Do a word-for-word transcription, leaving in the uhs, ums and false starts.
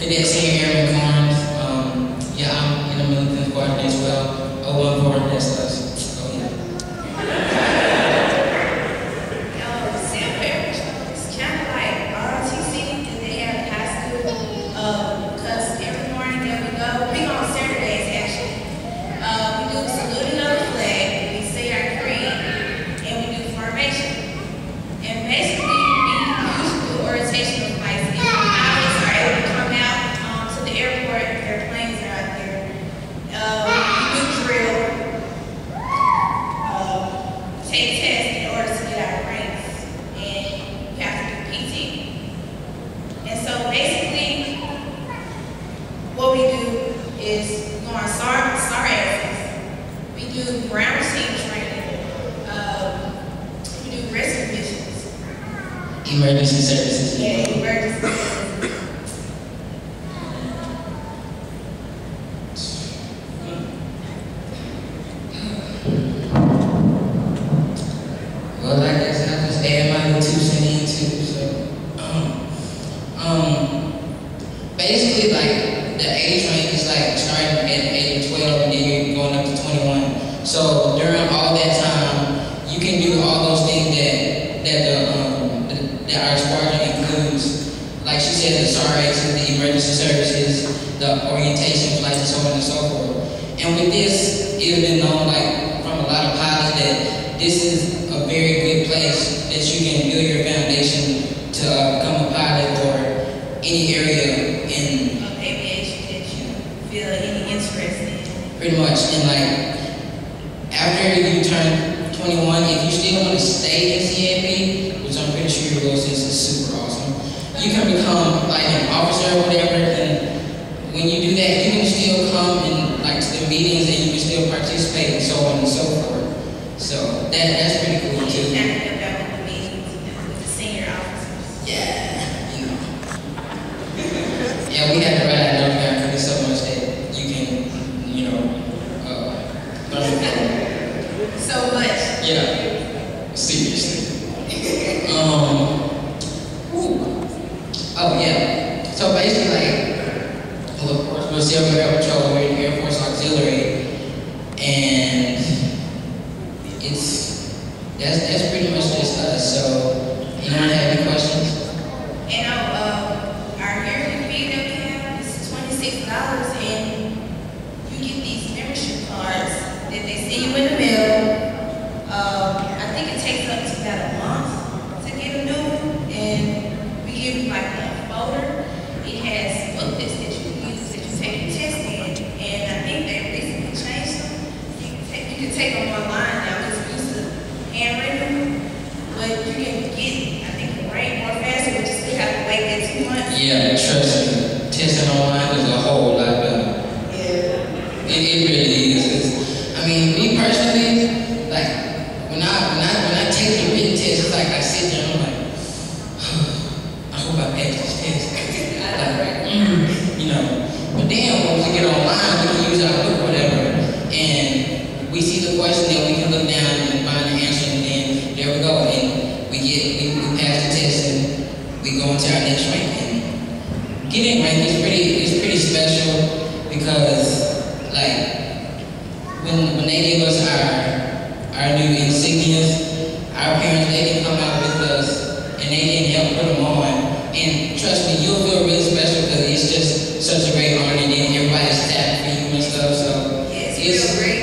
Cadet Senior Airman Chornes. Um, yeah, I'm in the Millington squadron as well. oh one four, that's us. Oh yeah. Um, Sam Parish is kind of like R O T C that they have in high school. Because every morning that we go, we go on Saturdays actually. Uh, we do saluting of the flag, we say our creed, and we do formation. And basically, we use the orientation of flights. If the pilots are able to come out um, to the airport, their planes are out there. Uh, we do drill, uh, take tests in order to get our ranks, and we have to do P T. And so basically, what we do is we go on S A R, S A R asses. We do ground receive training. Uh, we do rescue missions. Emergency services. Yeah, emergency services. Well, I guess I'll just add my little two cent in too. So, um, um, basically, like the age range is like starting at age twelve and then you're going up to twenty-one. So during all that time, you can do all those things that that the um the, that our squadron includes. Like she said, the S A R X's, the emergency services, the orientation flights, and so on and so forth. And with this, it's been known like from a lot of pilots that this is a very good place that you can build your foundation to uh, become a pilot or any area in Of aviation that you feel any interest in. pretty much. And like after you turn twenty-one, if you still want to stay in C A P, which I'm pretty sure you will since it's super awesome, you can become like an officer or whatever. And when you do that, you can still come and like to the meetings and you can still participate and so on and so forth. So that that's pretty cool You too. kind of go back with the meetings with the senior officers. Yeah, you know. Yeah, we had to write out another guy because there's so much that you can, you know, uh, learn from. So much. Yeah, seriously. um, ooh. Oh yeah. So basically, like, well, of course, we're Silver Air Patrol, we're in Air Force Auxiliary, and it's that's that's pretty much just us. So, anyone have any questions? You know, uh, our yearly fee that we have is twenty-six dollars, and you get these membership cards that they send you in the mail. Um, I think it takes up to about a month to get a new one, and we give you like a folder. It has booklets that you can use that you take your test in, and I think they recently changed them. You can take, you can take them online now because we used to handwritten, but you can get, I think, the rank more faster, but you still have to wait that two months. Yeah, trust me. Testing online is a whole lot better. Yeah. It, it really is. It's, I mean, me personally, like when I when I when I take the written test, it's like I sit there and I'm like, I hope I pass this test. Like, mm, you know. But then when we get online, we can use our book or whatever, and we see the question, then we can look down and find the answer, and then there we go, and we get we, we pass the test, and we go into our next rank. And getting ranked is pretty is pretty special because like when when they give us our our new insignias, our parents they can come out with us and they can help put them on. And trust me, you'll feel really special because it's just such a great honor, and then everybody's tapping for you and stuff. So Yeah, it's it's real great.